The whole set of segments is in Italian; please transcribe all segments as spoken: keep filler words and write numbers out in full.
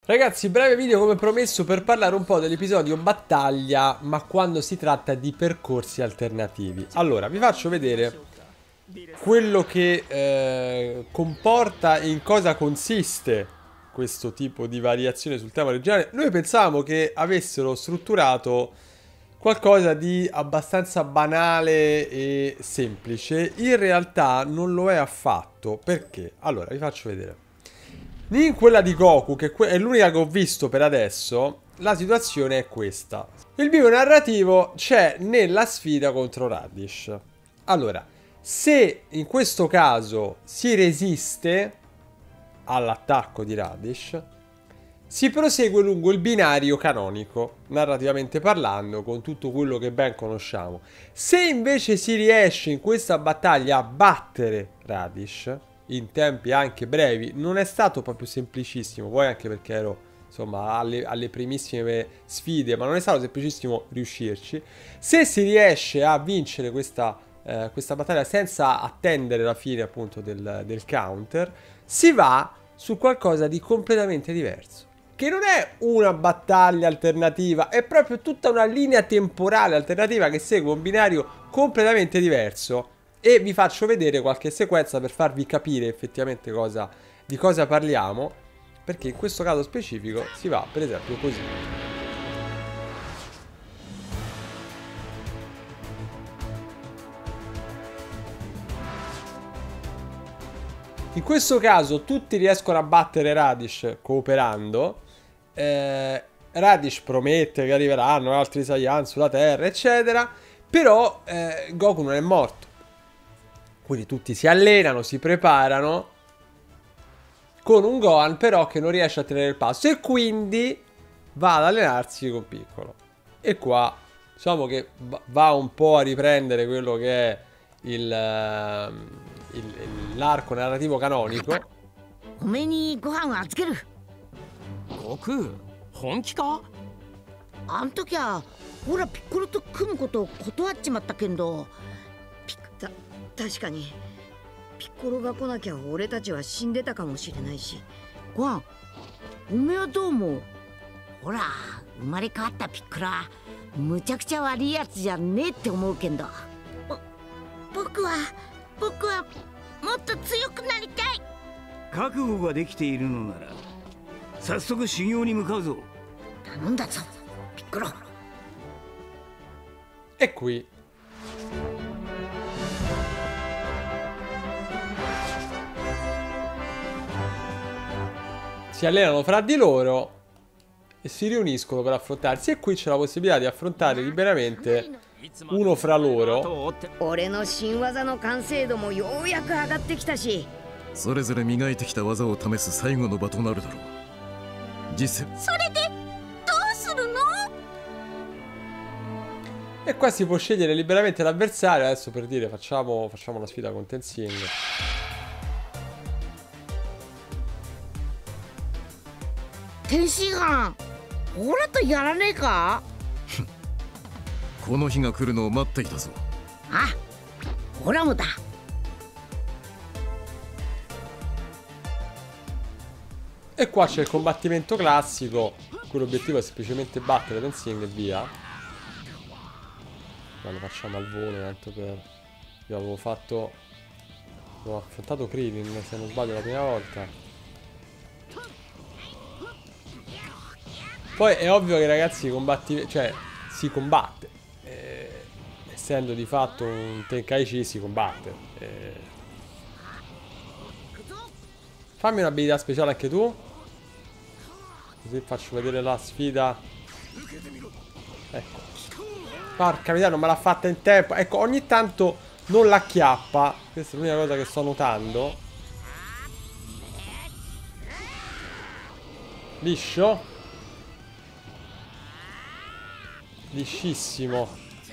Ragazzi, breve video come promesso per parlare un po' dell'episodio battaglia, ma quando si tratta di percorsi alternativi. Allora, vi faccio vedere quello che eh, comporta e in cosa consiste questo tipo di variazione sul tema originale. Noi pensavamo che avessero strutturato qualcosa di abbastanza banale e semplice. In realtà non lo è affatto. Perché? Allora, vi faccio vedere. In quella di Goku, che è l'unica che ho visto per adesso, la situazione è questa. Il vivo narrativo c'è nella sfida contro Radish. Allora, se in questo caso si resiste all'attacco di Radish, si prosegue lungo il binario canonico, narrativamente parlando, con tutto quello che ben conosciamo. Se invece si riesce in questa battaglia a battere Radish in tempi anche brevi, non è stato proprio semplicissimo, poi anche perché ero insomma alle, alle primissime sfide, ma non è stato semplicissimo riuscirci. Se si riesce a vincere questa, eh, questa battaglia senza attendere la fine appunto del, del counter, si va su qualcosa di completamente diverso, che non è una battaglia alternativa, è proprio tutta una linea temporale alternativa che segue un binario completamente diverso. E vi faccio vedere qualche sequenza per farvi capire effettivamente cosa, di cosa parliamo, perché in questo caso specifico si va per esempio così. In questo caso tutti riescono a battere Radish cooperando. eh, Radish promette che arriveranno altri Saiyan sulla Terra eccetera, però eh, Goku non è morto. Quindi tutti si allenano, si preparano, con un Gohan però che non riesce a tenere il passo e quindi va ad allenarsi con Piccolo. E qua diciamo che va un po' a riprendere quello che è l'arco narrativo canonico. Goku, 本気か? あん時はほらピッコロと組むことを断っちまったけど、ピッた確かにピッコロが来なきゃ俺たちは死んでたかもしれないし。ごはん、おめえはどう思う？ほら生まれ変わったピッコロはむちゃくちゃ悪いやつじゃねえって思うけど、僕は僕はもっと強くなりたい。 覚悟ができているのなら早速修行に向かうぞ。 頼んだぞピッコロ。 E qui si allenano fra di loro e si riuniscono per affrontarsi. E qui c'è la possibilità di affrontare liberamente uno fra loro. 俺の新技の完成度もようやく上がってきたし、 それぞれ磨いてきた技を試す最後の場となるだろう。実践。 それでどうするの？ E qua si può scegliere liberamente l'avversario. Adesso per dire facciamo, facciamo una sfida con Tenzing. Tenshinhan, ほらとやらねえか？ この日が来るのを待っていたぞ。 あ、ほらもだ。 E qua c'è il combattimento classico, cui l'obiettivo è semplicemente battere Tenzing e via. Ma lo facciamo al volo, tanto per... Io avevo fatto... Avevo affrontato Krillin, se non sbaglio, la prima volta. Poi è ovvio che ragazzi combatti... Cioè, si combatte. Eh, essendo di fatto un Tenkaichi si combatte. Eh. Fammi un'abilità speciale anche tu. Così faccio vedere la sfida. Ecco. Porca miseria, non me l'ha fatta in tempo. Ecco, ogni tanto non la chiappa. Questa è l'unica cosa che sto notando. Liscio. Liscissimo.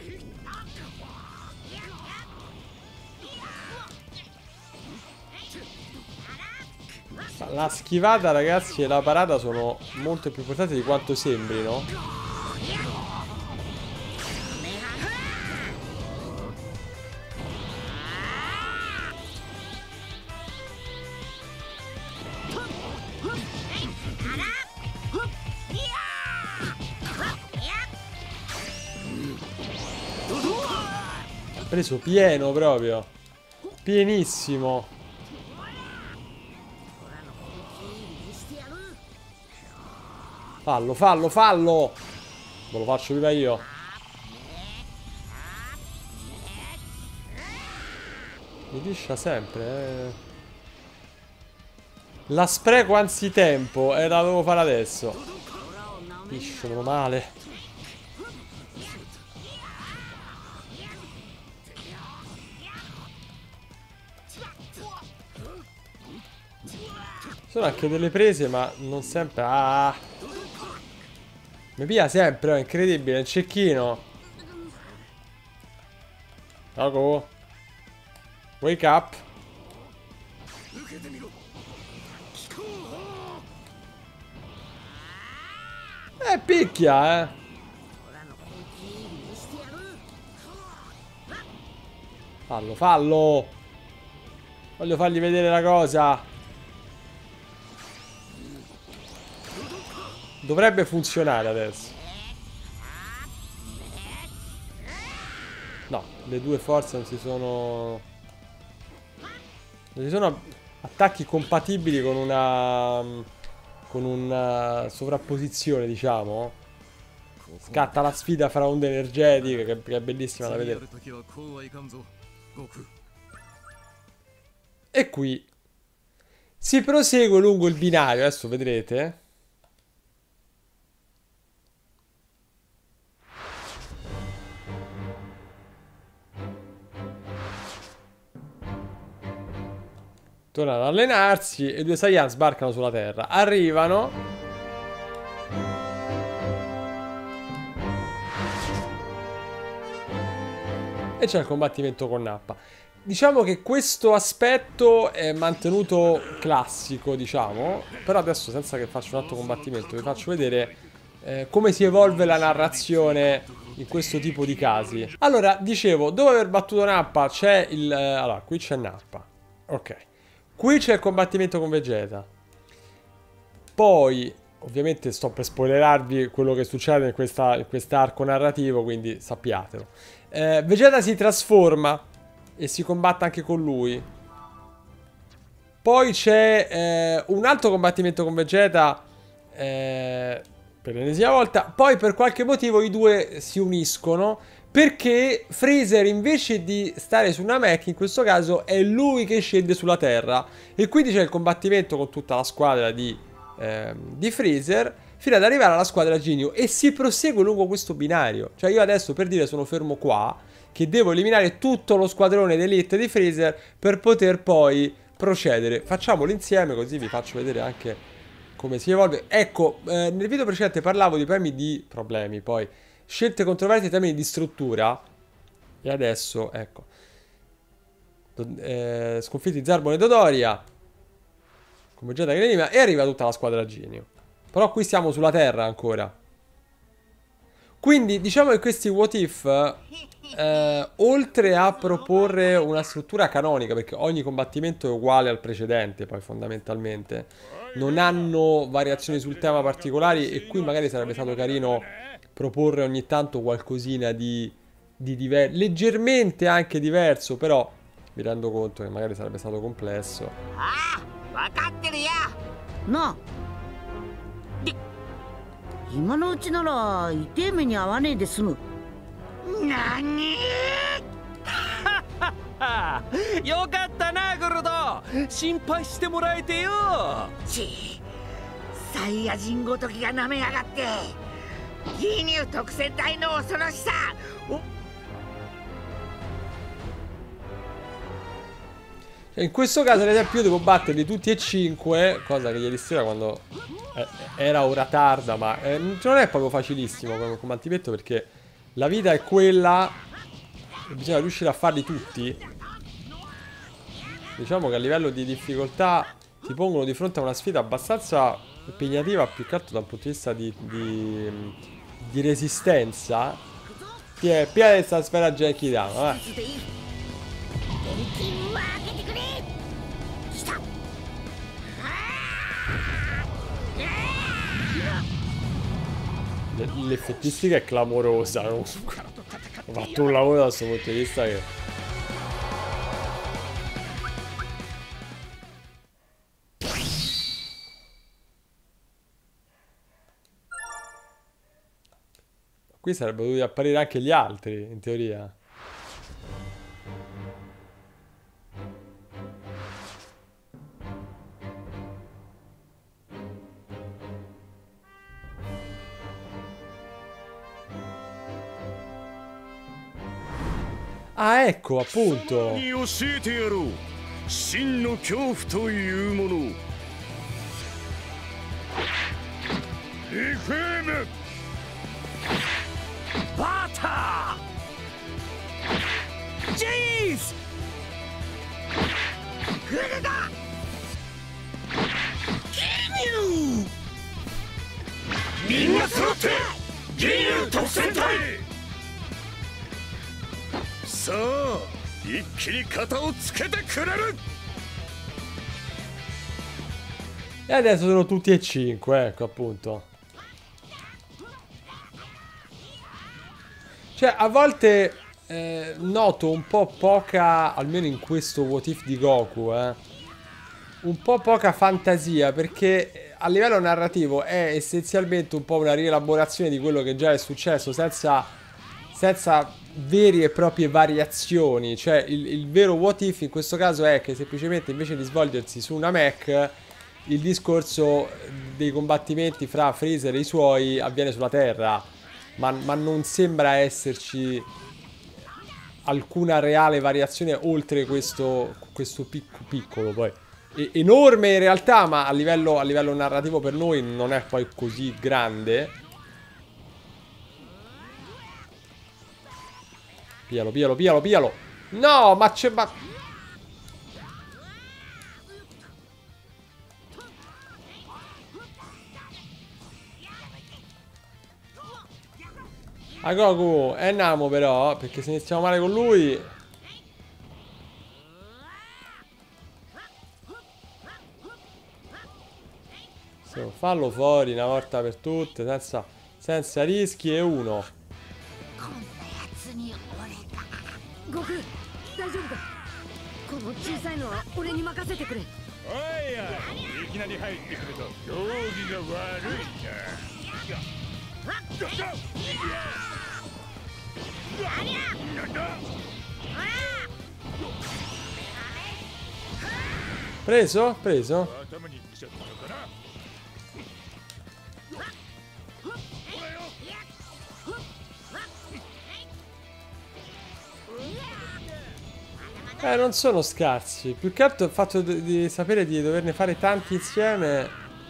La schivata, ragazzi, e la parata sono molto più importanti di quanto sembrino. Preso pieno proprio. Pienissimo. Fallo, fallo, fallo. Me lo faccio prima io. Mi liscia sempre, eh. La spreco anzitempo. E la devo fare adesso. Liscio, meno male. Sono anche delle prese, ma non sempre. Ah! Mi pia sempre, è incredibile. Il cecchino. Ecco. Wake up. Eh, picchia, eh. Fallo, fallo. Voglio fargli vedere la cosa. Dovrebbe funzionare adesso. No, le due forze non si sono... Non ci sono attacchi compatibili con una... Con una sovrapposizione, diciamo. Scatta la sfida fra onde energetiche, che, che è bellissima da vedere. E qui si prosegue lungo il binario, adesso vedrete. Tornano ad allenarsi e i due Saiyan sbarcano sulla Terra. Arrivano. E c'è il combattimento con Nappa. Diciamo che questo aspetto è mantenuto classico, diciamo. Però adesso, senza che faccia un altro combattimento, vi faccio vedere eh, come si evolve la narrazione in questo tipo di casi. Allora, dicevo, dopo aver battuto Nappa c'è il... Eh, allora, qui c'è Nappa. Ok. Qui c'è il combattimento con Vegeta. Poi, ovviamente sto per spoilerarvi quello che succede in, questa, in quest'arco narrativo, quindi sappiatelo. Eh, Vegeta si trasforma e si combatte anche con lui. Poi c'è eh, un altro combattimento con Vegeta eh, per l'ennesima volta. Poi per qualche motivo i due si uniscono, perché Freezer, invece di stare su Namek, in questo caso è lui che scende sulla Terra. E quindi c'è il combattimento con tutta la squadra di, eh, di Freezer, fino ad arrivare alla squadra Ginyu. E si prosegue lungo questo binario. Cioè io adesso, per dire, sono fermo qua, che devo eliminare tutto lo squadrone d'elite di Freezer per poter poi procedere. Facciamolo insieme, così vi faccio vedere anche come si evolve. Ecco, eh, nel video precedente parlavo di problemi di... Problemi, poi... Scelte controverse in termini di struttura. E adesso, ecco, eh, sconfitti Zarbon e Dodoria come Vegeta che anima. E arriva tutta la squadra Ginyu. Però qui siamo sulla Terra ancora. Quindi diciamo che questi what if eh, oltre a proporre una struttura canonica, perché ogni combattimento è uguale al precedente, poi fondamentalmente non hanno variazioni sul tema particolari. E qui magari sarebbe stato carino proporre ogni tanto qualcosina di, di diverso, leggermente anche diverso, però mi rendo conto che magari sarebbe stato complesso. Ah, no. Ima no uchi nara itei me ni awanei de sumu. Nani? よかったなゴルド、心配してもらえてよ。 ち、サイヤ人ごときがなめやがって。ギニュー特戦隊の恐ろしさ。 In questo caso, ad esempio, io devo batterli tutti e cinque, cosa che ieri sera, quando eh, era ora tarda, ma eh, non è proprio facilissimo come combattimento, perché la vita è quella e bisogna riuscire a farli tutti. Diciamo che a livello di difficoltà ti pongono di fronte a una sfida abbastanza impegnativa, più che altro dal punto di vista di, di, di resistenza. Ti è piena questa sfera Genkidama, eh. L'effettistica è clamorosa, comunque. Ho fatto un lavoro da questo punto di vista che Qui sarebbero dovuti apparire anche gli altri, in teoria. Ah, ecco, appunto. に教えてやろう。真の恐怖というものを。リフェーム。バター。ジェイス。グレダ。ギニュー。みんな揃ってギニュー特戦隊。さあ一気に肩をつけてくれる。 E adesso sono tutti e cinque, ecco appunto. Cioè a volte eh, noto un po' poca, almeno in questo What If di Goku, eh, un po' poca fantasia, perché a livello narrativo è essenzialmente un po' una rielaborazione di quello che già è successo, senza, senza vere e proprie variazioni. Cioè il, il vero What If in questo caso è che semplicemente invece di svolgersi su una mech, il discorso dei combattimenti fra Freezer e i suoi avviene sulla Terra, ma, ma non sembra esserci alcuna reale variazione oltre questo, questo picco, piccolo poi e, enorme in realtà, ma a livello, a livello narrativo per noi non è poi così grande. Pialo, pialo, pialo, pialo. No, ma c'è... Ma... A Goku, è Namo però, perché se iniziamo male con lui... So, fallo fuori una volta per tutte, senza, senza rischi e uno. 悟空大丈夫か。この小さいのは俺に任せてくれ。 おいやいきなり入ってくると道義が悪いな。 Preso? Preso? Eh, non sono scarsi. Più che altro il fatto di, di sapere di doverne fare tanti insieme.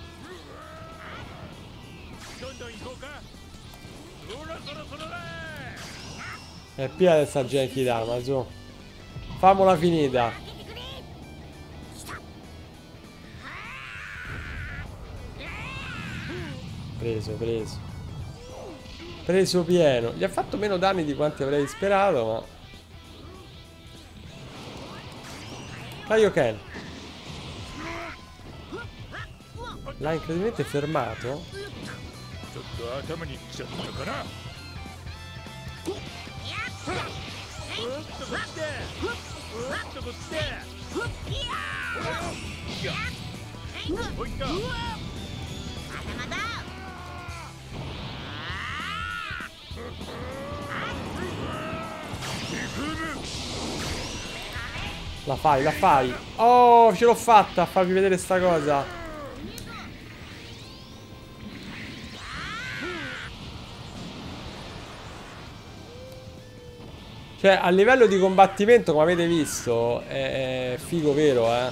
E pia questa Genkidama, su. Famola finita. Preso, preso. Preso pieno. Gli ha fatto meno danni di quanti avrei sperato, ma... Kaioken. L'ha incredibilmente fermato. La fai, la fai. Oh, ce l'ho fatta a farvi vedere sta cosa. Cioè, a livello di combattimento, come avete visto, è, è figo vero, eh.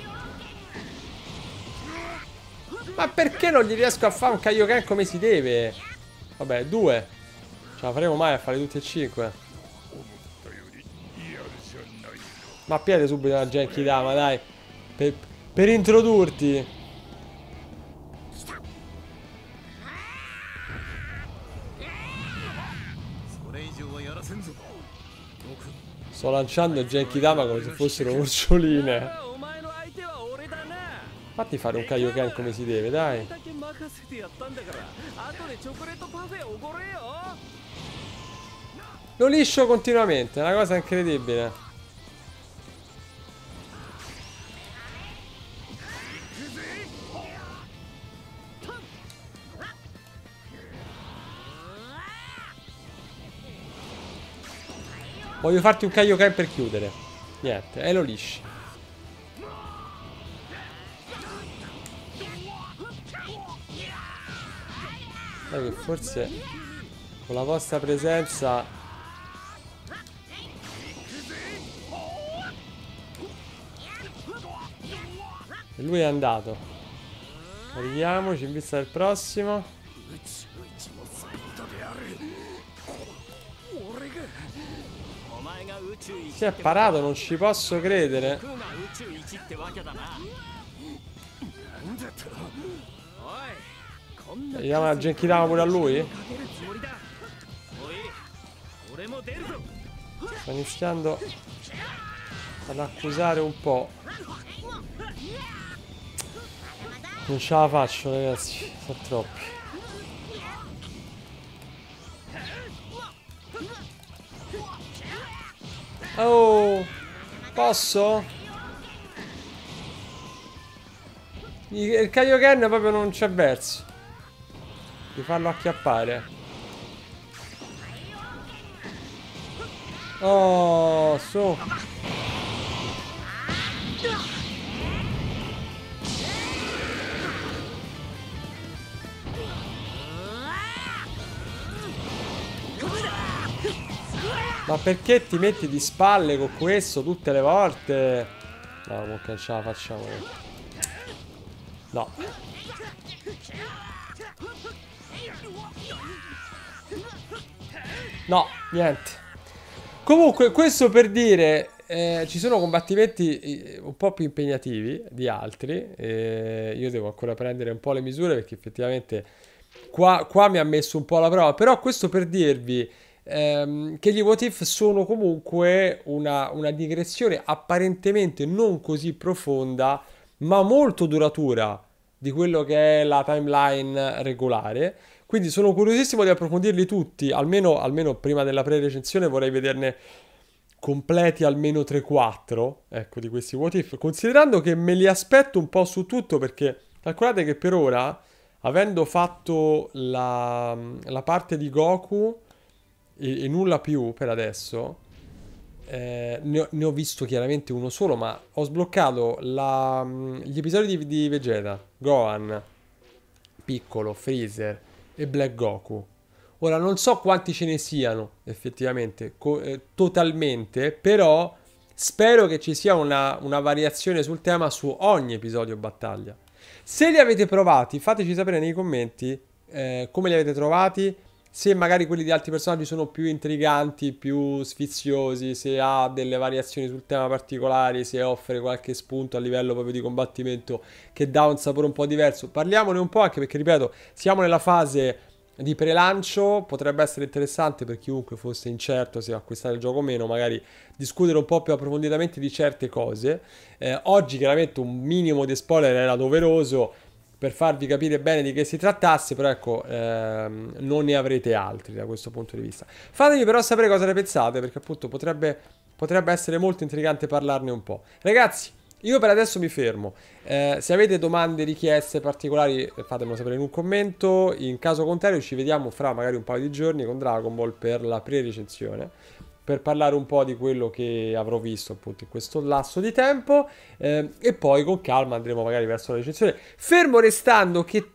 Ma perché non gli riesco a fare un Kaioken come si deve? Vabbè, due. Ce la faremo mai a fare tutti e cinque. Ma piede subito una Genkidama, dai. Per, per introdurti. Sto lanciando Genkidama come se fossero urcioline. Fatti fare un Kaioken come si deve, dai. Lo liscio continuamente, è una cosa incredibile. Voglio farti un Kaioken per chiudere. Niente, e lo lisci. Dai che forse con la vostra presenza e lui è andato. Carichiamoci in vista del prossimo. Si è parato, non ci posso credere. Vediamo la Genkidama pure a lui. Sta iniziando ad accusare un po'. Non ce la faccio, ragazzi, sono troppi. Oh, posso? Il Kaioken proprio non c'è verso di farlo acchiappare. Oh, su. Ma perché ti metti di spalle con questo tutte le volte? No, comunque non ce la facciamo. No. No, niente. Comunque, questo per dire, eh, ci sono combattimenti un po' più impegnativi di altri. Eh, io devo ancora prendere un po' le misure perché effettivamente qua, qua mi ha messo un po' alla prova. Però questo per dirvi ehm, che gli what if sono comunque una, una digressione apparentemente non così profonda, ma molto duratura di quello che è la timeline regolare. Quindi sono curiosissimo di approfondirli tutti, almeno, almeno prima della pre-recensione vorrei vederne completi almeno tre quattro, ecco, di questi what if, considerando che me li aspetto un po' su tutto, perché calcolate che per ora, avendo fatto la, la parte di Goku e, e nulla più per adesso, eh, ne, ho, ne ho visto chiaramente uno solo, ma ho sbloccato la, gli episodi di, di Vegeta, Gohan, Piccolo, Freezer e Black Goku. Ora non so quanti ce ne siano effettivamente eh, totalmente, però spero che ci sia una, una variazione sul tema su ogni episodio battaglia. Se li avete provati, fateci sapere nei commenti eh, come li avete trovati, se magari quelli di altri personaggi sono più intriganti, più sfiziosi, se ha delle variazioni sul tema particolari, se offre qualche spunto a livello proprio di combattimento che dà un sapore un po' diverso. Parliamone un po', anche perché, ripeto, siamo nella fase di prelancio, potrebbe essere interessante per chiunque fosse incerto se acquistare il gioco o meno, magari discutere un po' più approfonditamente di certe cose. Eh, oggi chiaramente un minimo di spoiler era doveroso per farvi capire bene di che si trattasse, però ecco, ehm, non ne avrete altri da questo punto di vista. Fatemi però sapere cosa ne pensate, perché appunto potrebbe, potrebbe essere molto intrigante parlarne un po'. Ragazzi, io per adesso mi fermo. Eh, se avete domande, richieste particolari, fatemelo sapere in un commento. In caso contrario ci vediamo fra magari un paio di giorni con Dragon Ball per la pre-recensione, per parlare un po' di quello che avrò visto appunto in questo lasso di tempo, eh, e poi con calma andremo magari verso la recensione, fermo restando che,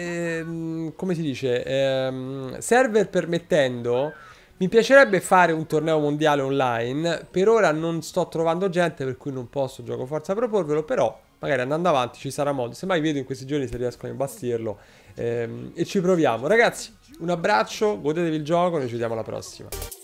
ehm, come si dice, ehm, server permettendo, mi piacerebbe fare un torneo mondiale online. Per ora non sto trovando gente, per cui non posso, gioco forza, proporvelo, però magari andando avanti ci sarà modo, semmai vedo in questi giorni se riesco a imbastirlo, ehm, e ci proviamo. Ragazzi, un abbraccio, godetevi il gioco, noi ci vediamo alla prossima.